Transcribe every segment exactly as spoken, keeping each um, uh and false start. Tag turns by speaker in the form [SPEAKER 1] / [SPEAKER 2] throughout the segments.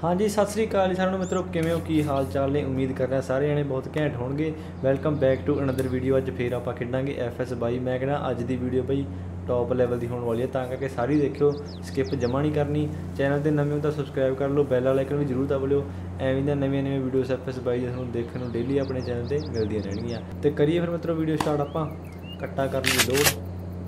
[SPEAKER 1] हाँ जी, सत श्री अकाल सारे मित्रों, किवें हो, की हाल चाल ने। उम्मीद कर रहा सारे जने बहुत घैंट होणगे। Welcome back to another video. अज फिर आप खेडांगे एफ एस बाई। मैं कहना अज की वीडियो बई टॉप लैवल की होने वाली है, तां करके सारी देखियो, स्किप जमा नहीं करनी। चैनल पर नवे हो तो सबसक्राइब कर लो, बैल आइकन भी जरूर दब लियो। एवं दी नवी नवी वीडियोस एफ एस बाई तुहानूं देखने को डेली अपने चैनल पर मिलदियां रहणगियां। तो करिए फिर मित्रों वीडियो स्टार्ट। आपां कट्टा करन दी लोड़।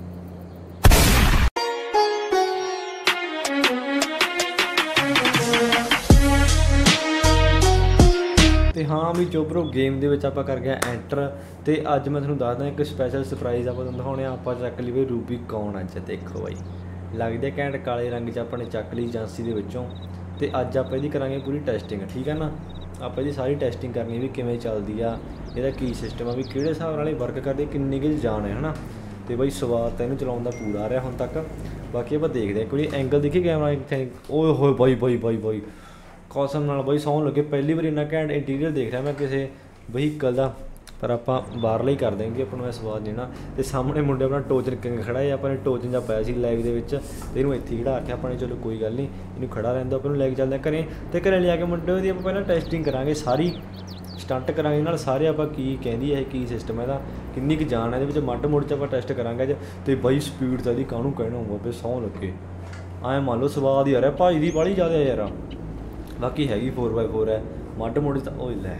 [SPEAKER 1] तो हाँ भी चोबरो गेम के आप कर गया एंटर। तो अज मैं थोड़ा दसदा एक स्पैशल सरप्राइज़ आप दिखाने। आप चक ली बई रूबी कौन। अज देखो बई लगते घैंट काले रंग च अपने चक ली एजेंसी के विचों। तो अज आप करांगे पूरी टेस्टिंग, ठीक है ना। आप सारी टेस्टिंग करनी भी किमें चलती आ, यदा की सिस्टम आ, भी किहड़े हिसाब नाल वर्क करती, किन्नी कि जान है ना। तो बई स्वाद तो इन्हूं चलाउण दा पूरा आ रहा हुण तक। बाकी आप देखते हैं कोई एंगल देखिए कैमरा। ओए होए बई बई बई बई कसम नाल बई सौं लगे, पहली बार इन्ना घैंट इंटीरियर देख रहा मैं किसी वहीकल का। पर आप बाहरला ही कर देंगे, अपन मैं स्वाद लेना। तो सामने मुंडे अपना टोचन किंग खड़ा है, अपने टोचन जा पाया लाइव के। तो इन्हूं इत्थे खड़ा के अपने चलो कोई गल नहीं, इन्हूं खड़ा रहंदा अपन लैके चलते हैं घरें। तो घरें लिया के मुंडे की पहले टेस्टिंग करांगे, सारी स्टंट करांगे नाल सारे। आप की कहंदी है की सिस्टम है, किन्नी क जान है ये मड मुड़ च आप टेस्ट करांगे अज। तो बई स्पीड तो यदि काहनूं कहना होगा सौं लगे, आए मान लो स्वाद ही आ रहा भाई दी बाली ज़्यादा यार। बाकी हैगी फोर बाय फोर है मड मुड़ च। ओ लै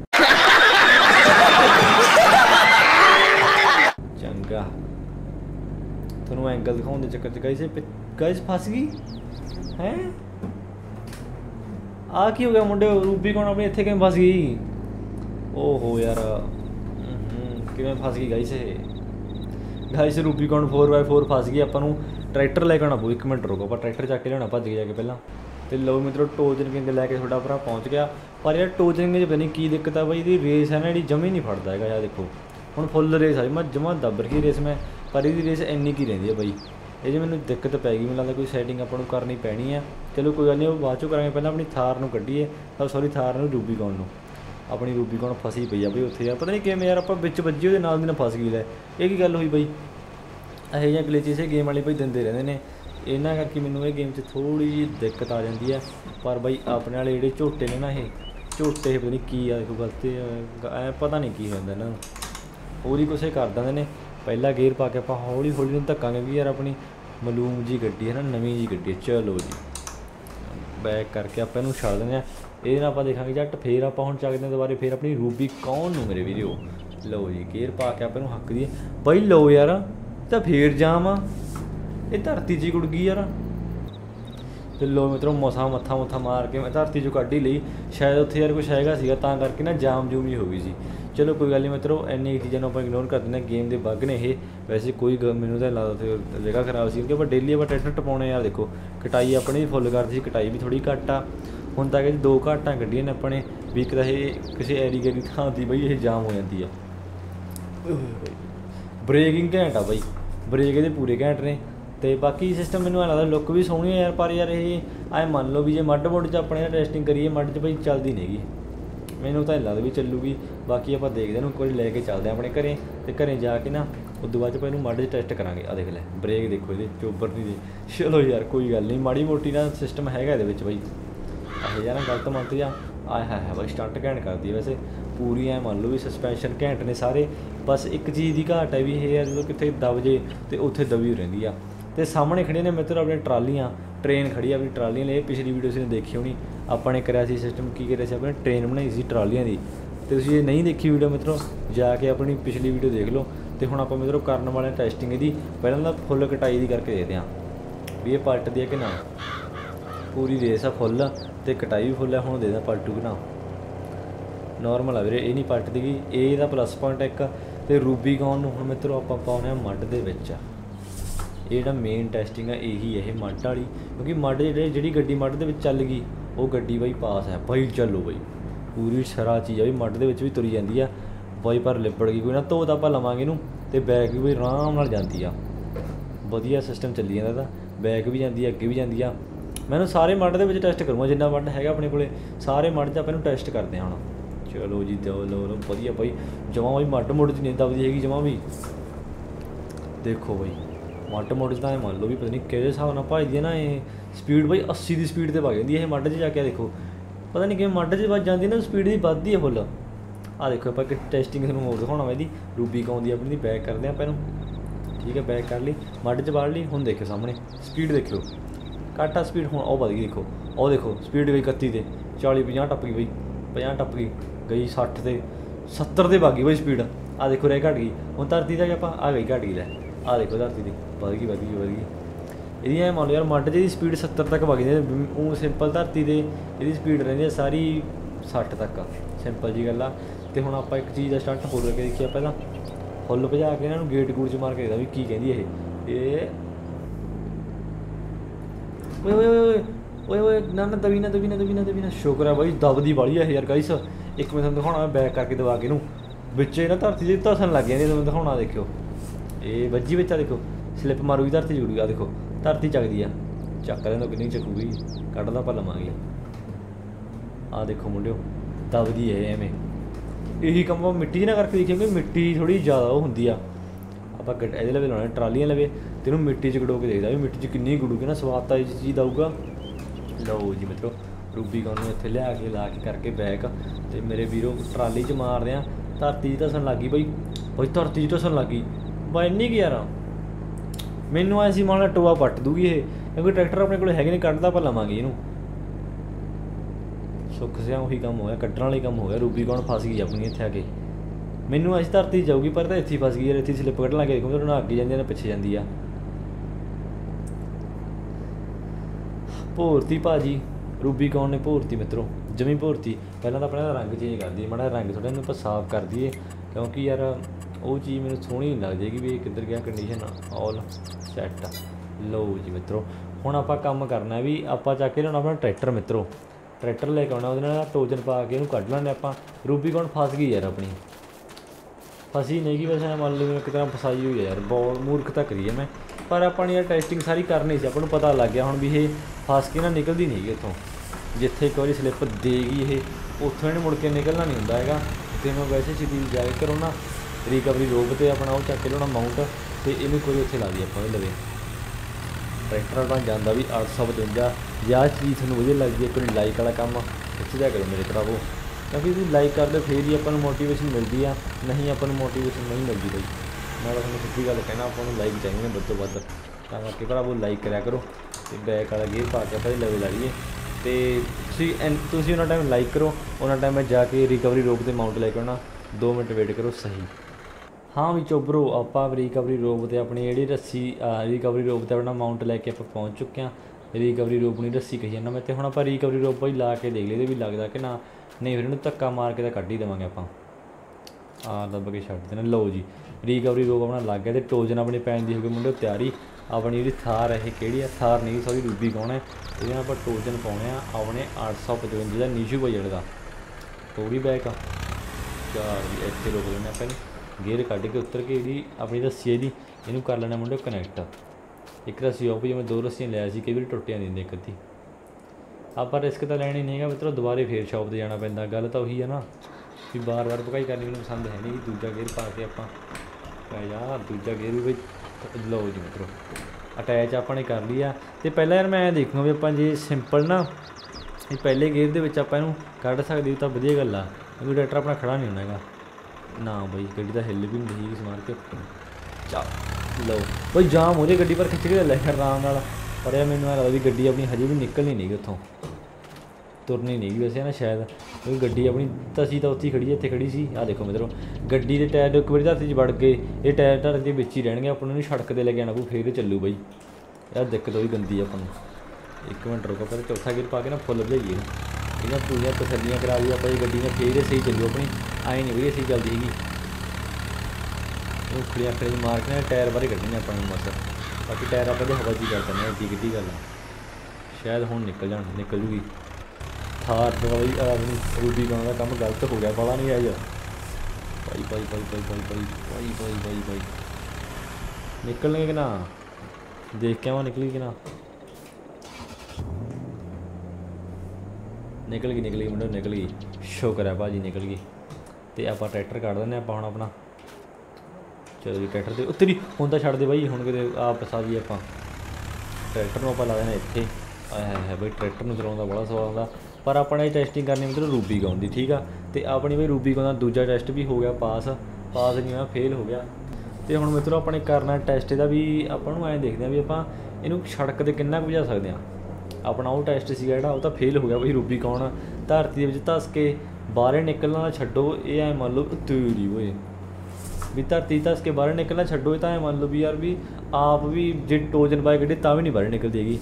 [SPEAKER 1] चंगा थोनों एंगल दिखाने के चक्कर च गाइस गाइस फस गई है। आ की हो गया मुंडे, रूबी कौन अपनी इत्थे किवें फस गई। ओहो यार किवें फस गई guys. Guys Rubicon four by four फस गई। आपां नूं ट्रैक्टर लैके आना पऊ। एक मिनट रुको, आप ट्रैक्टर चक के लियाना भज के जाके पहला। तो लो मित्रों टोचन किंग लैके थोड़ा भरा पहुँच गया। पर यार टोचन किंग पता नहीं की दिक्कत है बई, ये रेस है ना जी जमी नहीं फटता है यार। देखो हम फुल रेस आई, मैं जमा दब रही रेस में, पर यदी रेस इन्नी की रही है बई। ये मैंने दिक्कत पै गई, मैंने लगता कोई सैटिंग अपन करनी पैनी है। चलो कोई गल नहीं, वो बाद चो करेंगे। पहले अपनी थार नूं कड्ढीए, सॉरी थार नूं रूबी कौन नूं। अपनी रूबी कौन फसी पई आ बई उत्थे यार, पता नहीं किवें यार। आप बिच वज्जे उहदे नाल दी नाल फस गई लै, ये की गल हुई बई। ਇਹੋ ਜਿਹੀਆਂ ਗਲਿਚਸ ਇਹ गेम वाले बई ਦਿੰਦੇ ਰਹਿੰਦੇ ਨੇ। इन्हों करके मैनू ये गेम थोड़ी जी दिक्कत आ जाती है। पर बई अपने वाले जोड़े झोटे ने ना, ये झोटे पता नहीं की आ, देखो गलती ऐ पता नहीं की होंगे इन्हों पूरी कुछ कर देंगे ने। पहला गेयर पा के आप हौली हौली धक्कांगे भी यार। अपनी मलूम जी गड्डी है ना, नवीं जी गड्डी। चलो जी बैक करके आप इनू छड़ दें। ये आप देखा जट फिर आप हम चकते हैं दोबारे फिर अपनी रूबी कौन नूं मेरे वीडियो। लो जी गेयर पा के आप इनू हक दिए बई। लो यार तो फिर जाम आ, ये धरती च गुड़ गई यार। तो लो मित्रों मसा मत्था मुत्था मार के मैं धरती चो कढ़ ही ली। शायद उत्थे यार कुछ हैगा सीगा, तां करके ना जाम जूम ही हो गई सी। चलो कोई गल नहीं मित्रों, इन्नी चीज़ों आप इग्नोर कर दें। गेम के बग ने ये, वैसे कोई मैनू तो लगता जगह खराब सी, क्योंकि डेली आप ट्रैक्टर टपाने यार। देखो कटाई अपनी फुल करती, कटाई भी थोड़ी घट आ। हुण तक दो घाटां कड्ढियां ने अपने भी। एक तो ये किसी एरिया की थां दी बई ये जाम हो जाती है। ब्रेकिंग घैंट आ बई, ब्रेक ये पूरे घैंट ने। तो बाकी सिस्टम मैंने लगता लुक भी सोहनी है यार। पर यार ये आए मान लो भी जो मड मुड च अपने टेस्टिंग करिए मड च बई चलती नहीं गी। मैनू तो लगता भी चलूगी। बाकी आप देखते हैं कोई लैके चलते हैं अपने घरें। तो घरें जाके ना उस बाद पहलू मड च टेस्ट करांगे। आ देख लै ब्रेक देखो ये चोबर नहीं दे। चलो यार कोई गल नहीं, माड़ी मोटी ना सिस्टम है बई। आह यार गलत मंत जा आए है बई स्टंट घैंट करती है वैसे पूरी। ऐ मान लो भी सस्पैंशन घैंट ने सारे। बस एक चीज़ की घाट है भी ये है, जो कितने दब जे तो उत्थे दबी रही है। तो सामने खड़े ने मित्र अपने ट्रालियाँ, ट्रेन खड़ी अपनी ट्रालियां ले। पिछली वीडियो से देखी होनी, अपने कराया सिस्टम की कराया से अपने ट्रेन बनाई सी ट्रालियां की। तो तुसीं नहीं देखी वीडियो मित्रों जाके अपनी पिछली वीडियो देख लो। तो हुण आपां मित्रों करन वाले टेस्टिंग इहदी पहलां तां फुल कटाई दी करके देखते हैं भी ये पलटदी है कि ना। पूरी रेस आ फुल तो कटाई भी फुल है। हुण देखते हैं पलटू कि ना। नॉर्मल आ वीरे, ये नहीं पलटदी गी। ये दा प्लस पॉइंट एक। तो रूबी कौन नूं हुण मित्रों आपां पाउने आ मड दे विच। ये जो मेन टेस्टिंग है यही है मड वाली, क्योंकि मड जी गड्डी मड के चल गई वो गड्डी बई पास है बई। चलो बई पूरी शरा चीज़ है भी मड के भी तुरी जाती है बई। पर लिपड़ गई कोई ना, धो तो आप लवांगे इनू तो बैक भी बई आराम नाल जाती है। वधिया सिस्टम चली जाता, बैक भी जाती है अगे भी जाती है। मैं सारे मड के टेस्ट करूँगा जिन्ना मड है अपने को, सारे मड च आप टेस्ट करते हैं हम। चलो जी दो लो लो वधिया बई। जमा बई मड मुड़ च नहीं दबदी हैगी जमा भी। देखो बई ਮੱਡ ਮੁੱਡ 'ਚ ਤਾਂ ਇਹ ਮੰਨ ਲਓ ਵੀ ਪਤਾ ਨਹੀਂ ਕਿਹੜੇ ਹਿਸਾਬ ਨਾਲ ਭੱਜਦੀ ਹੈ ਨਾ ਇਹ ਸਪੀਡ ਬਾਈ ਅੱਸੀ ਦੀ ਸਪੀਡ 'ਤੇ ਵਗ ਜਾਂਦੀ ਇਹ ਮੱਡ 'ਚ ਜਾ ਕੇ ਦੇਖੋ ਪਤਾ ਨਹੀਂ ਕਿਵੇਂ ਮੱਡ 'ਚ ਵੱਜ ਜਾਂਦੀ ਨਾ ਸਪੀਡ ਦੀ ਵੱਧਦੀ ਹੈ ਫੁੱਲ। ਆਹ ਦੇਖੋ ਆਪਾਂ ਇੱਕ ਟੈਸਟਿੰਗ ਤੁਹਾਨੂੰ ਹੋਰ ਦਿਖਾਉਣਾ ਵਾ ਇਹਦੀ ਰੂਬੀਕੌਨ ਦੀ ਆਪਣੀ ਦੀ ਬੈਕ ਕਰਦੇ ਆਪਾਂ ਇਹਨੂੰ ਠੀਕ ਹੈ ਬੈਕ ਕਰ ਲਈ ਮੱਡ 'ਚ ਵੜ ਲਈ। ਹੁਣ ਦੇਖਿਓ ਸਾਹਮਣੇ ਸਪੀਡ ਦੇਖਿਓ ਘੱਟ ਆ ਸਪੀਡ ਹੁਣ ਉਹ ਵੱਧ ਗਈ ਦੇਖੋ ਉਹ ਦੇਖੋ ਸਪੀਡ ਗਈ ਇਕੱਤੀ 'ਤੇ ਚਾਲੀ ਪੰਜਾਹ ਟੱਪ ਗਈ ਬਈ ਪੰਜਾਹ ਟੱਪ ਗਈ ਗਈ ਸੱਠ 'ਤੇ ਸੱਤਰ 'ਤੇ ਵਗ ਗਈ ਬਈ ਸਪੀਡ। ਆਹ ਦੇਖੋ ਰਹਿ ਘੱਟ ਗਈ ਹੁਣ ਧਰਤੀ ਦਾ ਆਪਾਂ ਆ ਗਈ ਘੱਟ ਗਈ ਲੈ ਆਹ ਦੇਖੋ ਧਰਤੀ ਦੀ ਵੱਧ ਗਈ ਵੱਧ ਗਈ ਵੱਧ ਗਈ ਇਹਦੀ ਐਂ ਮੰਨ ਲਓ ਯਾਰ ਮੱਡ 'ਚ ਦੀ ਸਪੀਡ ਸੱਤਰ ਤੱਕ ਵਗ ਜਾਂਦੀ ਉਹ ਸਿੰਪਲ ਧਰਤੀ 'ਤੇ ਇਹਦੀ ਸਪੀਡ ਰਹਿੰਦੀ ਹੈ ਸਾਰੀ ਸੱਠ ਤੱਕ ਆ ਸਿੰਪਲ ਜੀ ਗੱਲ ਆ। ਅਤੇ ਹੁਣ ਆਪਾਂ ਇੱਕ ਚੀਜ਼ ਦਾ ਸਟੰਟ ਹੋਰ ਕਰਕੇ ਦੇਖੀਏ ਪਹਿਲਾਂ ਫੁੱਲ ਭਜਾ ਕੇ ਇਹਨਾਂ ਨੂੰ ਗੇਟ ਗੂਟ 'ਚ ਮਾਰ ਕੇ ਦੇਖਦਾ ਵੀ ਕੀ ਕਹਿੰਦੀ ਇਹ ਇਹ ਓਏ ਓਏ ਓਏ ਓਏ ਓਏ ਨਾ ਨਾ ਦਵੀ ਨਾ ਦਵੀ ਨਾ ਦਵੀ ਨਾ ਦਵੀ ਨਾ ਸ਼ੁਕਰ ਹੈ ਬਾਈ ਦਬਦੀ ਵਾਲੀ ਹੈ ਯਾਰ ਗਾਈਸ। ਇੱਕ ਮੈਂ ਤੁਹਾਨੂੰ ਦਿਖਾਉਣਾ ਬੈਕ ਕਰਕੇ ਦਬਾ ਕੇ ਇਹਨੂੰ ਵਿੱਚ ਇਹ ਨਾ ਧਰਤੀ 'ਚ ਧਸਣ ਲੱਗ ਜਾਂਦੀ ਤੁਹਾਨੂੰ ਦਿਖਾਉਣਾ ਦੇਖਿਓ ਇਹ ਵੱਜੀ ਵਿੱਚ ਆ ਦੇਖੋ ਸਲਿੱਪ ਮਾਰੂਗੀ ਧਰਤੀ ਜੁੜੂਗੀ ਆ ਦੇਖੋ ਧਰਤੀ ਚੱਕਦੀ ਆ ਚੱਕ ਲੈਂਦਾ ਕਿੰਨੀ ਚੱਕੂਗੀ ਕੱਢਦਾ ਆਪਾਂ ਲਵਾਂਗੇ ਆਹ ਦੇਖੋ ਮੁੰਡਿਓ ਦਬਦੀ ਹੈ ਐਵੇਂ ਇਹੀ ਕੰਮ ਮਿੱਟੀ ਨਾ ਕਰਕੇ ਦੇਖਿਓ ਕਿ ਮਿੱਟੀ ਥੋੜ੍ਹੀ ਜ਼ਿਆਦਾ ਉਹ ਹੁੰਦੀ ਆ ਆਪਾਂ ਗੱਡ ਇਹਦੇ ਲਵੇ ਲਾਉਣਾ ਟਰਾਲੀਆਂ ਲਵੇ ਅਤੇ ਇਹਨੂੰ ਮਿੱਟੀ 'ਚ ਗੜੋ ਕੇ ਦੇਖਦਾ ਵੀ ਮਿੱਟੀ 'ਚ ਕਿੰਨੀ ਗੜੂਗੀ ਨਾ ਸਵਾਦ ਤਾਂ ਇਹ ਚੀਜ਼ ਦਊਗਾ। ਲਓ ਜੀ ਮਿੱਤਰੋ ਰੂਬੀਕੌਨ ਨੂੰ ਇੱਥੇ ਲਿਆ ਕੇ ਲਾ ਕੇ ਕਰਕੇ ਬੈਕ ਅਤੇ ਮੇਰੇ ਵੀਰੋ ਟਰਾਲੀ 'ਚ ਮਾਰਦੇ ਆ ਧਰਤੀ 'ਚ ਧਸਣ ਲੱਗ ਗਈ ਬਈ ਬਈ ਧਰਤੀ 'ਚ ਧਸਣ ਲੱਗ ਗਈ ਬਾ ਇੰਨੀ ਕੁ ਯਾਰ ਮੈਨੂੰ ਐਂ ਸੀ ਮਾੜਾ ਟੋਆ ਪੱਟ ਦੂਗੀ ਇਹ ਕਿਉਂਕਿ ਟਰੈਕਟਰ ਆਪਣੇ ਕੋਲ ਹੈਗੇ ਨੇ ਕੱਢਦਾ ਆਪਾਂ ਲਵਾਂਗੇ ਇਹਨੂੰ ਸੁੱਖ ਸਿਆ ਉਹੀ ਕੰਮ ਹੋਇਆ ਕੱਢਣ ਵਾਲਾ ਹੀ ਕੰਮ ਹੋ ਗਿਆ ਰੂਬੀਕੌਨ ਫਸ ਗਈ ਆਪਣੀ ਇੱਥੇ ਆ ਕੇ ਮੈਨੂੰ ਅੱਜ ਧਰਤੀ ਜਾਊਗੀ ਪਰ ਤਾਂ ਇੱਥੇ ਫਸ ਗਈ ਯਾਰ ਇੱਥੇ ਸਲਿੱਪ ਕੱਢ ਲਾਂਗੇ ਦੇਖੋ ਉਹਨਾਂ ਅੱਗੇ ਜਾਂਦੀ ਆ ਪਿੱਛੇ ਜਾਂਦੀ ਆ ਭੋਰਤੀ ਭਾਜੀ ਰੂਬੀਕੌਨ ਨੇ ਭੋਰਤੀ ਮਿੱਤਰੋ ਜਮੀ ਭੋਰਤੀ। ਪਹਿਲਾਂ ਤਾਂ ਆਪਣਾ ਰੰਗ ਚੇਂਜ ਕਰ ਦਈਏ ਮਾੜਾ ਰੰਗ ਥੋੜ੍ਹਾ ਇਹਨੂੰ ਆਪਾਂ ਸਾਫ਼ ਕਰ ਦਈਏ ਕਿਉਂਕਿ ਯਾਰ ਉਹ ਚੀਜ਼ ਮੈਨੂੰ ਸੋਹਣੀ ਨਹੀਂ ਲੱਗਦੀ ਕਿ ਵੀ ਇਹ ਕਿੱਧਰ ਗਿਆ ਕੰਡੀਸ਼ਨ ਆਲ ਸੈੱਟ। ਲਓ ਜੀ ਮਿੱਤਰੋ ਹੁਣ ਆਪਾਂ ਕੰਮ ਕਰਨਾ ਵੀ ਆਪਾਂ ਚੱਕ ਕੇ ਲਿਆਉਣਾ ਆਪਣਾ ਟਰੈਕਟਰ ਮਿੱਤਰੋ ਟਰੈਕਟਰ ਲੈ ਕੇ ਆਉਣਾ ਉਹਦੇ ਨਾਲ ਟੋਜਨ ਪਾ ਕੇ ਇਹਨੂੰ ਕੱਢ ਲੈਂਦੇ ਆਪਾਂ। ਰੂਬੀਕੌਨ ਫਸ ਗਈ ਯਾਰ ਆਪਣੀ ਫਸੀ ਨਹੀਂ ਗਈ ਵੈਸੇ ਮੰਨ ਲਓ ਇੱਕ ਤਰ੍ਹਾਂ ਫਸਾਈ ਹੋਈ ਹੈ ਯਾਰ ਬਹੁਤ ਮੂਰਖਤਾ ਕਰੀ ਹੈ ਮੈਂ ਪਰ ਆਪਾਂ ਨੇ ਯਾਰ ਟੈਸਟਿੰਗ ਸਾਰੀ ਕਰਨੀ ਸੀ ਆਪਾਂ ਨੂੰ ਪਤਾ ਲੱਗ ਗਿਆ ਹੁਣ ਵੀ ਇਹ ਫਸ ਕੇ ਨਾ ਨਿਕਲਦੀ ਨਹੀਂ ਹੈਗੀ ਇੱਥੋਂ ਜਿੱਥੇ ਇੱਕ ਵਾਰੀ ਸਲਿੱਪ ਦੇ ਗਈ ਇਹ ਉੱਥੋਂ ਇਹਨੇ ਮੁੜ ਕੇ ਨਿਕਲਣਾ ਨਹੀਂ ਹੁੰਦਾ ਹੈਗਾ। ਅਤੇ ਮੈਂ ਵੈਸੇ ਛੇਤੀ ਜਾ ਕੇ ਕਰੋ ਨਾ ਰਿਕਵਰੀ ਰੋਪ 'ਤੇ ਆਪਣਾ ਉਹ ਚੱਕ ਕੇ ਲਿਆਉਣਾ ਮਾਊਂਟ ਅਤੇ ਇਹਨੂੰ ਕੋਈ ਉੱਥੇ ਲਾ ਦਈਏ ਆਪਾਂ ਉਹਦੇ ਲਵੇ ਟਰੈਕਟਰ ਆਪਣਾ ਜਾਂਦਾ ਵੀ ਅੱਠ ਸੌ ਪਚਵੰਜਾ ਜਾਂ ਚੀਜ਼ ਤੁਹਾਨੂੰ ਵਧੀਆ ਲੱਗਦੀ ਹੈ ਇੱਕ ਵਾਰੀ ਲਾਈਕ ਵਾਲਾ ਕੰਮ ਇੱਥੇ ਜਾ ਕਰੋ ਮੇਰੇ ਭਰਾਵੋ ਕਿਉਂਕਿ ਤੁਸੀਂ ਲਾਈਕ ਕਰਦੇ ਫਿਰ ਹੀ ਆਪਾਂ ਨੂੰ ਮੋਟੀਵੇਸ਼ਨ ਮਿਲਦੀ ਆ ਨਹੀਂ ਆਪਾਂ ਨੂੰ ਮੋਟੀਵੇਸ਼ਨ ਨਹੀਂ ਮਿਲਦੀ ਬਈ ਮੈਂ ਤਾਂ ਤੁਹਾਨੂੰ ਸਿੱਧੀ ਗੱਲ ਕਹਿਣਾ ਆਪਾਂ ਨੂੰ ਲਾਈਕ ਚਾਹੀਦੇ ਨੇ ਵੱਧ ਤੋਂ ਵੱਧ ਤਾਂ ਕਰਕੇ ਭਰਾਵੋ ਲਾਈਕ ਕਰਿਆ ਕਰੋ ਅਤੇ ਬੈਕ ਵਾਲਾ ਗੇਅਰ ਪਾ ਕੇ ਆਪਾਂ ਇਹ ਲਵੇ ਲਾ ਲਈਏ ਅਤੇ ਤੁਸੀਂ ਐਨ ਤੁਸੀਂ ਉਹਨਾਂ ਟਾਈਮ ਲਾਈਕ ਕਰੋ ਉਹਨਾਂ ਟਾਈਮ ਮੈਂ ਜਾ ਕੇ ਰਿਕਵਰੀ ਰੋਪ 'ਤੇ ਮਾਊਂਟ ਲੈ ਕੇ ਆਉਣਾ ਦੋ ਮਿੰਟ ਵੇਟ ਕਰੋ ਸਹੀ। ਹਾਂ ਵੀ ਚੋਬਰੋ ਆਪਾਂ ਰਿਕਵਰੀ ਰੋਪ 'ਤੇ ਆਪਣੀ ਜਿਹੜੀ ਰੱਸੀ ਰਿਕਵਰੀ ਰੋਪ 'ਤੇ ਆਪਣਾ ਮਾਊਂਟ ਲੈ ਕੇ ਆਪਾਂ ਪਹੁੰਚ ਚੁੱਕੇ ਹਾਂ ਰਿਕਵਰੀ ਰੋਪ ਨਹੀਂ ਰੱਸੀ ਕਹੀ ਜਾਂਦਾ ਮੈਂ ਅਤੇ ਹੁਣ ਆਪਾਂ ਰਿਕਵਰੀ ਰੋਪ ਭਾਈ ਲਾ ਕੇ ਦੇਖ ਲਈਏ ਵੀ ਲੱਗਦਾ ਕਿ ਨਾ ਨਹੀਂ ਫਿਰ ਇਹਨੂੰ ਧੱਕਾ ਮਾਰ ਕੇ ਤਾਂ ਕੱਢ ਹੀ ਦੇਵਾਂਗੇ ਆਪਾਂ ਆ ਦੱਬ ਕੇ ਛੱਡ ਦੇਣਾ। ਲਓ ਜੀ ਰਿਕਵਰੀ ਰੋਪ ਆਪਣਾ ਲੱਗ ਗਿਆ ਅਤੇ ਟੋਜਨ ਆਪਣੀ ਪੈਣ ਦੀ ਹੋ ਗਈ ਮੁੰਡੇ ਤਿਆਰੀ ਆਪਣੀ ਜਿਹੜੀ ਥਾਰ ਇਹ ਕਿਹੜੀ ਆ ਥਾਰ ਨਹੀਂ ਸੌਰੀ ਰੂਬੀਕੌਨ ਹੈ ਇਹਦੇ ਨਾਲ ਆਪਾਂ ਟੋਜਨ ਪਾਉਣੇ ਆ ਆਪਣੇ ਅੱਠ ਸੌ ਪਚਵੰਜਾ ਦਾ ਨੀਸ਼ੂ ਬਜਟ ਦਾ ਥੋੜ੍ਹੀ ਬੈਕ ਆ ਚਾਰ ਵੀ ਇੱਥੇ ਰੋਕ ਲੈਂਦੇ ਆਪਾਂ ਇਹਨੂੰ ਗੇਅਰ ਕੱਢ ਕੇ ਉੱਤਰ ਕੇ ਇਹਦੀ ਆਪਣੀ ਰੱਸੀ ਇਹਦੀ ਇਹਨੂੰ ਕਰ ਲੈਣਾ ਮੁੰਡੇ ਕਨੈਕਟ ਇੱਕ ਰੱਸੀ ਉਹ ਜਿਵੇਂ ਦੋ ਰੱਸੀਆਂ ਲਿਆ ਸੀ ਕਈ ਵਾਰੀ ਟੁੱਟ ਜਾਂਦੀ ਹੁੰਦੀ ਇੱਕ ਅੱਧੀ ਆਪਾਂ ਰਿਸਕ ਤਾਂ ਲੈਣਾ ਹੀ ਨਹੀਂ ਹੈਗਾ ਮਿੱਤਰੋ ਦੁਬਾਰੇ ਫੇਰ ਸ਼ੌਪ 'ਤੇ ਜਾਣਾ ਪੈਂਦਾ ਗੱਲ ਤਾਂ ਉਹੀ ਹੈ ਨਾ ਵੀ ਵਾਰ ਵਾਰ ਭਕਾਈ ਕਰਨੀ ਮੈਨੂੰ ਪਸੰਦ ਹੈ ਨਹੀਂ ਦੂਜਾ ਗੇਅਰ ਪਾ ਕੇ ਆਪਾਂ ਪੈ ਯਾਰ ਦੂਜਾ ਗੇਅਰ ਵੀ ਬਈ ਲਓ ਜੀ ਮਿੱਤਰੋ ਅਟੈਚ ਆਪਾਂ ਨੇ ਕਰ ਲਈ ਆ ਅਤੇ ਪਹਿਲਾਂ ਯਾਰ ਮੈਂ ਦੇਖੂੰਗਾ ਵੀ ਆਪਾਂ ਜੇ ਸਿੰਪਲ ਨਾ ਇਹ ਪਹਿਲੇ ਗੇਅਰ ਦੇ ਵਿੱਚ ਆਪਾਂ ਇਹਨੂੰ ਕੱਢ ਸਕਦੇ ਤਾਂ ਵਧੀਆ ਗੱਲ ਆ ਕਿਉਂਕਿ ਟਰੈਕਟਰ ਆਪਣਾ ਖੜਾ ਨਹੀਂ ਹੋਣਾ ਹੈਗਾ ਨਾ ਬਈ ਗੱਡੀ ਦਾ ਹਿੱਲ ਵੀ ਨਹੀਂ ਹੈਗੀ ਸਮਾਰ ਕੇ ਚੱਲ ਲਓ ਬਈ ਜਾਮ ਹੋ ਜਾਏ ਗੱਡੀ ਪਰ ਖਿੱਚ ਕੇ ਲੈ ਆਰਾਮ ਨਾਲ ਪਰ ਇਹ ਮੈਨੂੰ ਐਂ ਲੱਗਦਾ ਵੀ ਗੱਡੀ ਆਪਣੀ ਹਜੇ ਵੀ ਨਿਕਲਣੀ ਨਹੀਂ ਗੀ ਉੱਥੋਂ ਤੁਰਨੀ ਨਹੀਂ ਗੀ ਵੈਸੇ ਨਾ ਸ਼ਾਇਦ ਕਿਉਂਕਿ ਗੱਡੀ ਆਪਣੀ ਤਸੀ ਤਾਂ ਉੱਥੇ ਹੀ ਖੜੀ ਇੱਥੇ ਖੜੀ ਸੀ ਆਹ ਦੇਖੋ ਮਿੱਤਰੋ ਗੱਡੀ ਦੇ ਟਾਇਰ ਇੱਕ ਵਾਰੀ ਧਰਤੀ 'ਚ ਵੜ ਗਏ ਇਹ ਟਾਇਰ ਧਰਤੀ ਦੇ ਵਿੱਚ ਹੀ ਰਹਿਣਗੇ ਆਪਾਂ ਨੂੰ ਸੜਕ 'ਤੇ ਲੈ ਕੇ ਆਉਣਾ ਪਊ ਫਿਰ ਚੱਲੂ ਬਈ ਯਾਰ ਦਿੱਕਤ ਹੋਈ ਗੰਦੀ ਆਪਾਂ ਨੂੰ ਇੱਕ ਮਿੰਟ ਰੁਕੋ ਪਹਿਲਾਂ ਚੌਥਾ ਗੇਅਰ ਪਾ ਕੇ ਨਾ ਫੁੱਲ ਭਜਾਈਏ ਇਹਨਾਂ ਪੂਰੀਆਂ ਤਸੱਲੀਆਂ ਕਰਾ ਲਈ ਆਪਾਂ ਇਹ ਗੱਡੀ ਨੇ ਫਿਰ ਸਹੀ ਚੱਲੂ ਆਪਣੀ ਆਏ ਨਹੀਂ ਵੀ ਸਹੀ ਚੱਲਦੀ ਹੈਗੀ ਉਹ ਖੜੀਆਂ ਖੜੀ ਮਾਰ ਕੇ ਟਾਇਰ ਬਾਰੇ ਕੱਢਣੇ ਆਪਾਂ ਨੂੰ ਬਸ ਬਾਕੀ ਟਾਇਰ ਆਪਾਂ ਦੇ ਹਵਾ 'ਚ ਹੀ ਕਰ ਦਿੰਦੇ ਹਾਂ ਐਡੀ ਕਿੱਡੀ ਗੱਲ ਆ ਸ਼ਾਇਦ ਹੁਣ ਨਿਕਲ ਜਾਣ ਨਿਕਲ ਜੂਗੀ ਥਾਰ ਬਈ ਆਪਣੀ ਰੂਬੀਕੌਨ ਦਾ ਕੰਮ ਗਲਤ ਹੋ ਗਿਆ ਬਾਲਾ ਨਹੀਂ ਆਇਆ ਭਾਈ ਭਾਈ ਭਾਈ ਭਾਈ ਭਾਈ ਭਾਈ ਭਾਈ ਭਾਈ ਭਾਈ ਭਾਈ ਨਿਕਲਣਗੇ ਕਿ ਨਾ ਦੇਖ ਕੇ ਆਵਾਂ ਨਿਕਲੀ ਕਿ ਨਾ ਨਿਕਲ ਗਈ ਨਿਕਲ ਗਈ ਮੁੰਡੇ ਨਿਕਲ ਗਈ ਸ਼ੁਕਰ ਹੈ ਭਾਜੀ ਨਿਕਲ ਗਈ ਅਤੇ ਆਪਾਂ ਟਰੈਕਟਰ ਕੱਢ ਦਿੰਦੇ ਆਪਾਂ ਹੁਣ ਆਪਣਾ ਚਲੋ ਜੀ ਟਰੈਕਟਰ ਤੇ ਉੱਤਰੀ ਹੁਣ ਤਾਂ ਛੱਡ ਦੇ ਬਾਈ, ਹੁਣ ਕਿਤੇ ਆਪ ਫਸਾ ਜੀ ਆਪਾਂ। ਟਰੈਕਟਰ ਨੂੰ ਆਪਾਂ ਲਾ ਦੇਣਾ ਇੱਥੇ। ਆਏ ਹਾਏ ਹਾਏ ਬਾਈ ਟਰੈਕਟਰ ਨੂੰ ਚਲਾਉਣ ਦਾ ਬੜਾ ਸਵਾਦ ਆਉਂਦਾ। ਪਰ ਆਪਾਂ ਨੇ ਟੈਸਟਿੰਗ ਕਰਨੀ ਮਤਲਬ ਰੂਬੀਕੌਨ ਦੀ, ਠੀਕ ਆ। ਅਤੇ ਆਪਣੀ ਬਈ ਰੂਬੀਕੌਨ ਦਾ ਦੂਜਾ ਟੈਸਟ ਵੀ ਹੋ ਗਿਆ ਪਾਸ, ਪਾਸ ਨਹੀਂ ਹੋਇਆ ਫੇਲ ਹੋ ਗਿਆ। ਅਤੇ ਹੁਣ ਮਿੱਤਰੋ ਆਪਾਂ ਨੇ ਕਰਨਾ ਟੈਸਟ ਇਹਦਾ ਵੀ, ਆਪਾਂ ਨੂੰ ਐਂ ਦੇਖਦੇ ਹਾਂ ਵੀ ਆਪਾਂ ਇਹਨੂੰ ਸੜਕ 'ਤੇ ਕਿੰਨਾ ਕੁ ਭਜਾ ਸਕਦੇ ਹਾਂ। ਆਪਣਾ ਉਹ ਟੈਸਟ ਸੀਗਾ ਜਿਹੜਾ ਉਹ ਤਾਂ ਫੇਲ ਹੋ ਗਿਆ ਬਈ। ਰੂਬੀਕੌਨ ਧਰਤੀ ਦੇ ਵਿੱਚ ਧੱਸ ਕੇ ਬਾਹਰ ਨਿਕਲਣਾ ਛੱਡੋ, ਇਹ ਐਂ ਮੰਨ ਲਓ ਤੂੜੀ ਹੋਏ ਵੀ ਧਰਤੀ ਧੱਸ ਕੇ ਬਾਹਰ ਨਿਕਲਣਾ ਛੱਡੋ, ਇਹ ਤਾਂ ਐਂ ਮੰਨ ਲਓ ਵੀ ਯਾਰ ਵੀ ਆਪ ਵੀ ਜੇ ਟੋਜਨ ਬਾਈਕ ਕੱਢੇ ਤਾਂ ਵੀ ਨਹੀਂ ਬਾਹਰ ਨਿਕਲਦੀ ਹੈਗੀ।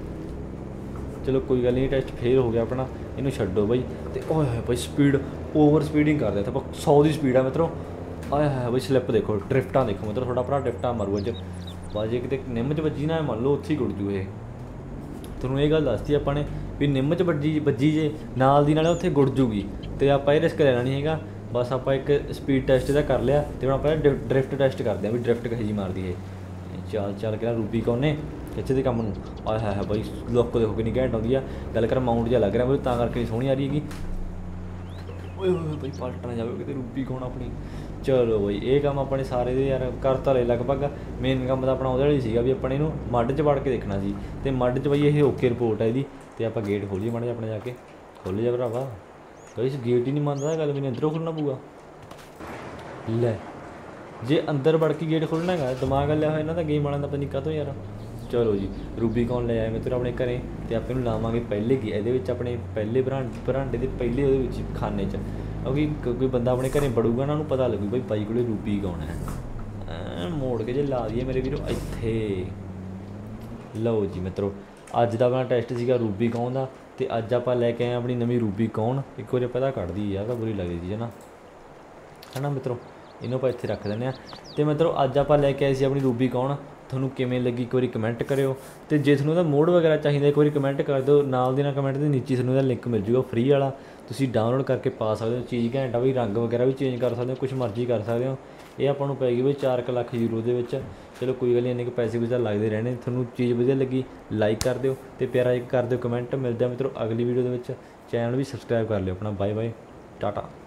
[SPEAKER 1] ਚਲੋ ਕੋਈ ਗੱਲ ਨਹੀਂ, ਟੈਸਟ ਫੇਲ ਹੋ ਗਿਆ ਆਪਣਾ, ਇਹਨੂੰ ਛੱਡੋ ਬਾਈ। ਅਤੇ ਓਏ ਹੋਏ ਬਾਈ ਸਪੀਡ ਓਵਰ ਸਪੀਡਿੰਗ ਕਰਦੇ ਇੱਥੇ ਆਪਾਂ, ਸੌ ਦੀ ਸਪੀਡ ਆ ਮਿੱਤਰੋ। ਆਏ ਹਾਏ ਬਾਈ ਸਲਿੱਪ ਦੇਖੋ, ਡਰਿਫਟਾਂ ਦੇਖੋ ਮਤਲਬ ਤੁਹਾਡਾ ਭਰਾ ਡਰਿਫਟਾਂ ਮਾਰੂ ਅੱਜ। ਬਾਜੇ ਕਿਤੇ ਨਿੰਮ 'ਚ ਵੱਜੀ ਨਾ ਮੰਨ ਲਓ ਉੱਥੇ ਹੀ ਗੁੜ ਜੂ ਇਹ। ਤੁਹਾਨੂੰ ਇਹ ਗੱਲ ਦੱਸਤੀ ਆਪਾਂ ਨੇ ਵੀ ਨਿੰਮ 'ਚ ਵੱਜੀ ਵੱਜੀ ਜੇ ਨਾਲ ਦੀ ਨਾਲੇ ਉੱਥੇ ਗੁੜ ਜੂਗੀ, ਅਤੇ ਆਪਾਂ ਇਹ ਰਿਸਕ ਲੈਣਾ ਨਹੀਂ ਹੈਗਾ। ਬਸ ਆਪਾਂ ਇੱਕ ਸਪੀਡ ਟੈਸਟ ਇਹਦਾ ਕਰ ਲਿਆ, ਅਤੇ ਹੁਣ ਆਪਾਂ ਡਰਿਫਟ ਟੈਸਟ ਕਰਦੇ ਹਾਂ ਵੀ ਡਰਿਫਟ ਕਹੇ ਜੀ ਮਾਰਦੀ ਇਹ। ਚੱਲ ਚੱਲ ਕੇ ਨਾ ਰੂਬੀਕੌਨ ਨੇ ਖਿੱਚ ਦੇ ਕੰਮ ਨੂੰ। ਆਏ ਹਾਏ ਹਾਏ ਬਾਈ ਲੁੱਕ ਦੇਖੋ ਕਿੰਨੀ ਘੈਂਟ ਆਉਂਦੀ ਆ। ਗੱਲ ਕਰ ਮਾਊਂਟ ਜਿਹਾ ਲੱਗ ਰਿਹਾ ਮੈਨੂੰ, ਤਾਂ ਕਰਕੇ ਸੋਹਣੀ ਆ ਰਹੀ ਹੈਗੀ। ਓਏ ਹੋਏ ਬਾਈ ਪਲਟ ਨਾ ਜਾਵੇ ਕਿਤੇ ਰੂਬੀਕੌਨ ਆਪਣੀ। ਚਲੋ ਬਾਈ ਇਹ ਕੰਮ ਆਪਣੇ ਸਾਰੇ ਦੇ ਯਾਰ ਕਰ ਤਾਂ ਲਏ ਲਗਭਗ। ਮੇਨ ਕੰਮ ਤਾਂ ਆਪਣਾ ਉਹਦੇ ਵਾਲੀ ਸੀਗਾ ਵੀ ਆਪਾਂ ਨੇ ਇਹਨੂੰ ਮੱਡ 'ਚ ਵੜ ਕੇ ਦੇਖਣਾ ਸੀ, ਅਤੇ ਮੱਡ 'ਚ ਬਾਈ ਇਹ ਓਕੇ ਰਿਪੋਰਟ ਹੈ ਇਹਦੀ। ਅਤੇ ਆਪਾਂ ਗੇਟ ਖੋਲੀਏ ਮਾੜਾ ਜਿਹਾ ਆਪਣੇ ਜਾ ਕੇ। ਖੋਲ੍ਹ ਜਾ ਭਰਾਵਾ, ਕਈ ਗੇਟ ਹੀ ਨਹੀਂ ਮੰਨਦਾ ਗੱਲ, ਮੈਨੂੰ ਅੰਦਰੋਂ ਖੋਲ੍ਹਣਾ ਪਊਗਾ। ਲੈ ਜੇ ਅੰਦਰ ਵੜ ਕੇ ਗੇਟ ਖੋਲ੍ਹਣਾ ਹੈਗਾ, ਦਿਮਾਗ ਲਿਆ ਹੋਇਆ ਇਹਨਾਂ ਦਾ ਗੇਮ ਵਾਲਿਆਂ ਦਾ ਪਤਾ ਨਹੀਂ ਕਾਹਤੋਂ ਯਾਰ। ਚਲੋ ਜੀ ਰੂਬੀਕੌਨ ਲੈ ਆਏ ਮਿੱਤਰ ਆਪਣੇ ਘਰੇ, ਅਤੇ ਆਪਾਂ ਇਹਨੂੰ ਲਾਵਾਂਗੇ ਪਹਿਲੇ ਕੀ ਇਹਦੇ ਵਿੱਚ ਆਪਣੇ ਪਹਿਲੇ ਬਰਾਂ ਬਰਾਂਡੇ ਦੇ ਪਹਿਲੇ ਉਹਦੇ ਵਿੱਚ ਖਾਨੇ 'ਚ। ਕਿਉਂਕਿ ਕੋਈ ਬੰਦਾ ਆਪਣੇ ਘਰੇ ਵੜੂਗਾ ਨਾ ਉਹਨੂੰ ਪਤਾ ਲੱਗੂ ਬਈ ਬਾਈ ਕੋਲ ਰੂਬੀਕੌਨ ਹੈ। ਮੋੜ ਕੇ ਜੇ ਲਾ ਦਈਏ ਮੇਰੇ ਵੀਰੋ ਇੱਥੇ। ਲਓ ਜੀ ਮਿੱਤਰੋ ਅੱਜ ਦਾ ਆਪਣਾ ਟੈਸਟ ਸੀਗਾ ਰੂਬੀਕੌਨ ਦਾ, ਅਤੇ ਅੱਜ ਆਪਾਂ ਲੈ ਕੇ ਆਏ ਆਪਣੀ ਨਵੀਂ ਰੂਬੀਕੌਨ। ਇੱਕ ਵਾਰੀ ਪਤਾ ਕੱਢਦੀ ਯਾਰ ਤਾਂ ਬੁਰੀ ਲੱਗਦੀ ਸੀ ਹੈ ਨਾ, ਹੈ ਨਾ ਮਿੱਤਰੋ। ਇਹਨੂੰ ਆਪਾਂ ਇੱਥੇ ਰੱਖ ਦਿੰਦੇ ਹਾਂ। ਅਤੇ ਮਿੱਤਰੋ ਅੱਜ ਆਪਾਂ ਲੈ ਕੇ ਆਏ ਸੀ ਆਪਣੀ ਰੂਬੀਕੌਨ। ਤੁਹਾਨੂੰ ਕਿਵੇਂ ਲੱਗੀ ਇੱਕ ਵਾਰੀ ਕਮੈਂਟ ਕਰਿਓ, ਅਤੇ ਜੇ ਤੁਹਾਨੂੰ ਇਹਦਾ ਮੋਡ ਵਗੈਰਾ ਚਾਹੀਦਾ ਇੱਕ ਵਾਰੀ ਕਮੈਂਟ ਕਰ ਦਿਓ। ਨਾਲ ਦੀ ਨਾਲ ਕਮੈਂਟ ਦੇ ਨੀਚੇ ਤੁਹਾਨੂੰ ਇਹਦਾ ਲਿੰਕ ਮਿਲ ਜੂਗਾ ਫਰੀ ਵਾਲਾ, ਤੁਸੀਂ ਡਾਊਨਲੋਡ ਕਰਕੇ ਪਾ ਸਕਦੇ ਹੋ। ਚੀਜ਼ ਘੈਂਟ ਆ ਬਈ, ਰੰਗ ਵਗੈਰਾ ਵੀ ਚੇਂਜ ਕਰ ਸਕਦੇ ਹੋ, ਕੁਛ ਮਰਜ਼ੀ ਕਰ ਸਕਦੇ ਹੋ। ਇਹ ਆਪਾਂ ਨੂੰ ਪੈ ਗਈ ਬਈ ਚਾਰ ਕੁ ਲੱਖ ਯੂਰੋ ਦੇ ਵਿੱਚ। ਚਲੋ ਕੋਈ ਗੱਲ ਨਹੀਂ, ਇੰਨੇ ਕੁ ਪੈਸੇ ਵੀ ਤਾਂ ਲੱਗਦੇ ਰਹਿਣੇ। ਤੁਹਾਨੂੰ ਚੀਜ਼ ਵਧੀਆ ਲੱਗੀ ਲਾਈਕ ਕਰ ਦਿਓ, ਅਤੇ ਪਿਆਰਾ ਇੱਕ ਕਰ ਦਿਓ ਕਮੈਂਟ। ਮਿਲਦੇ ਆ ਮਿੱਤਰੋ ਅਗਲੀ ਵੀਡੀਓ ਦੇ ਵਿੱਚ। ਚੈਨਲ ਵੀ ਸਬਸਕ੍ਰਾਈਬ ਕਰ ਲਿਓ ਆਪਣਾ। Bye bye, Tata.